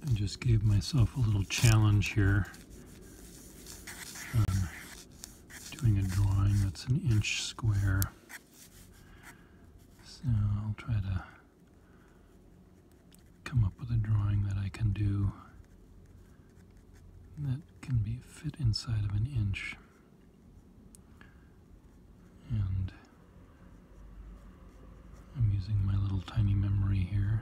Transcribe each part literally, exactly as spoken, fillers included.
I just gave myself a little challenge here on doing a drawing that's an inch square. So I'll try to come up with a drawing that I can do that can be fit inside of an inch. And I'm using my little tiny memory here.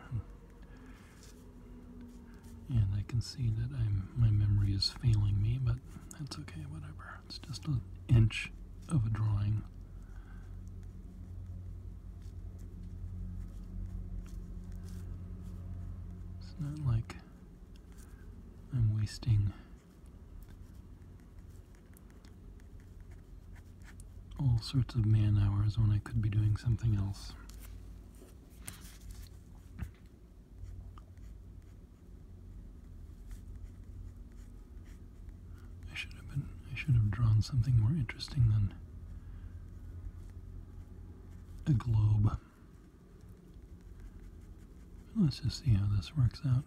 And I can see that I'm my memory is failing me, but that's okay, whatever. It's just an inch of a drawing. It's not like I'm wasting all sorts of man hours when I could be doing something else. I should have been I should have drawn something more interesting than a globe. Let's just see how this works out.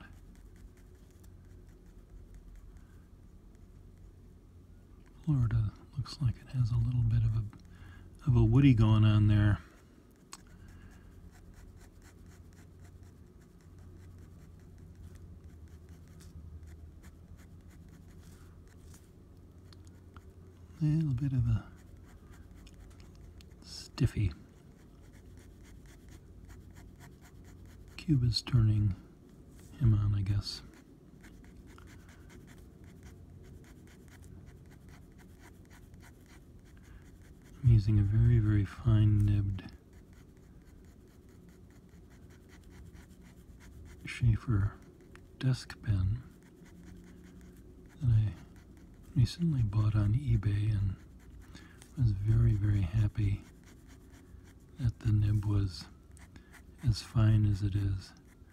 Florida looks like it has a little bit of a of a woody going on there. A little bit of a stiffy. Cuba's turning him on, I guess. I'm using a very, very fine nibbed Schaefer desk pen that I recently bought on eBay and was very, very happy that the nib was as fine as it is.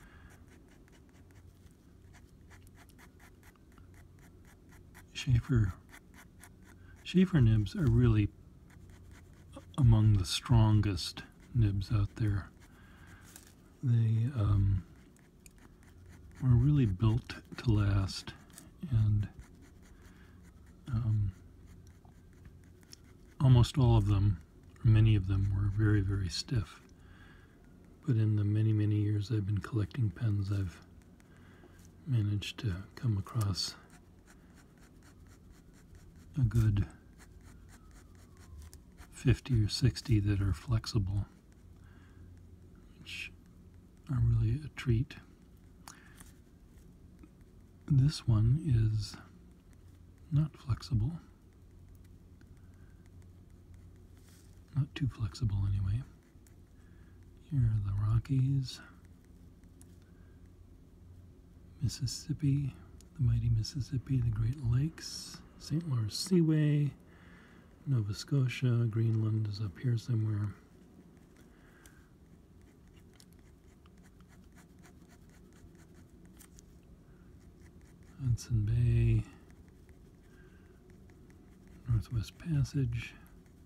Schaefer Schaefer nibs are really among the strongest nibs out there. They um, were really built to last, and um, almost all of them, or many of them, were very, very stiff. But in the many, many years I've been collecting pens, I've managed to come across a good fifty or sixty that are flexible, which are really a treat. This one is not flexible. Not too flexible anyway. Here are the Rockies, Mississippi, the mighty Mississippi, the Great Lakes, Saint Lawrence Seaway, Nova Scotia, Greenland is up here somewhere. Hudson Bay, Northwest Passage,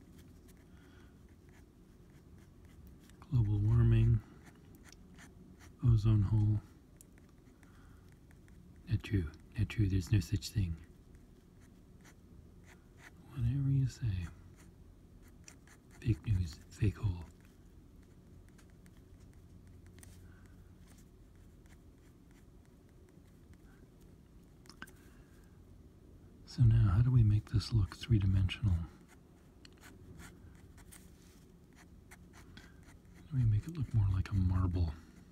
global warming, ozone hole. Not true, not true, there's no such thing. Whatever you say. Fake news, fake hole. So now, how do we make this look three-dimensional? How do we make it look more like a marble?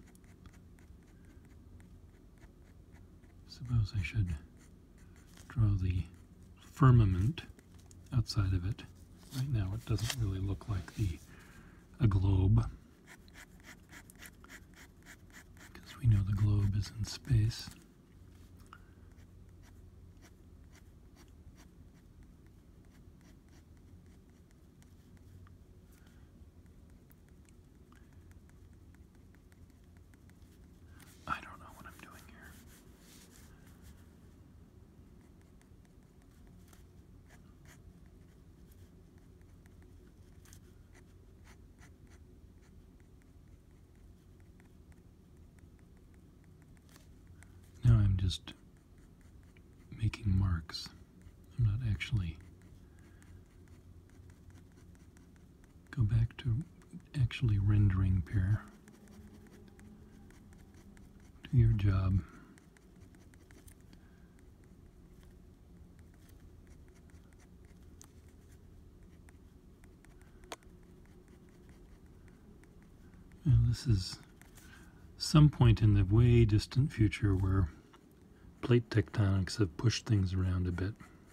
Suppose I should draw the firmament outside of it. Right now it doesn't really look like the a globe, because we know the globe is in space. I don't know what I'm doing here. just making marks. I'm not actually. Go back to actually rendering pair. Do your job. And this is some point in the way distant future where plate tectonics have pushed things around a bit.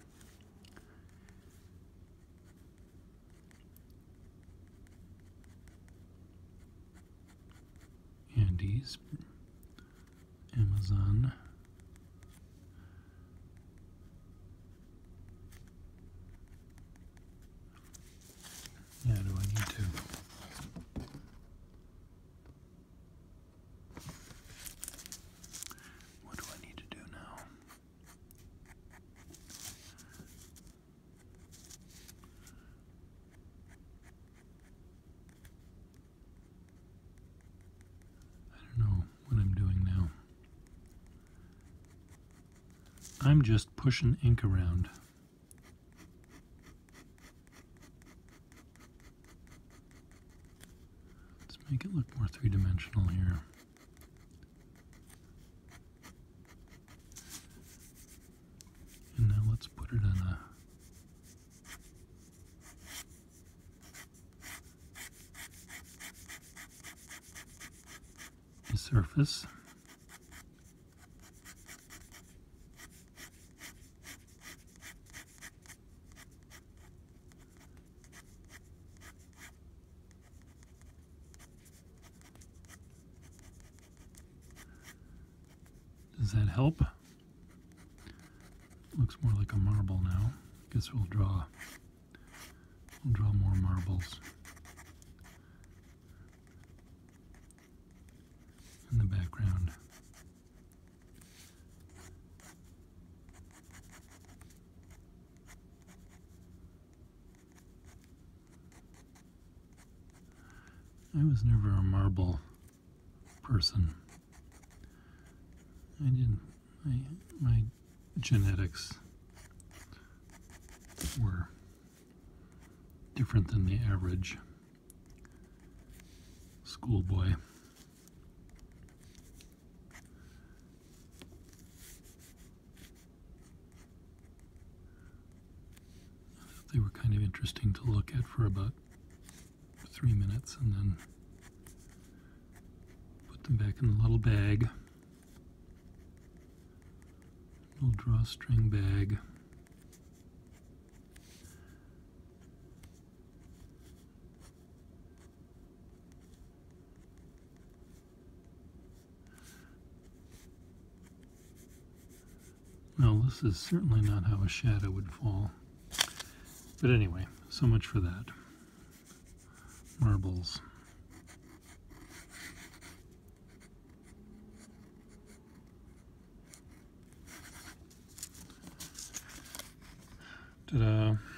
Andes, Amazon, yeah, do I need to? What do I need to do now? I don't know what I'm doing now. I'm just pushing ink around. Let's make it look more three-dimensional here. And now let's put it on a a surface. Does that help? Looks more like a marble now. Guess we'll draw we'll draw more marbles in the background. I was never a marble person. I didn't, I, my genetics were different than the average schoolboy. They were kind of interesting to look at for about three minutes and then put them back in the little bag. Little drawstring bag. Well, this is certainly not how a shadow would fall. But anyway, so much for that. Marbles. Ta-da.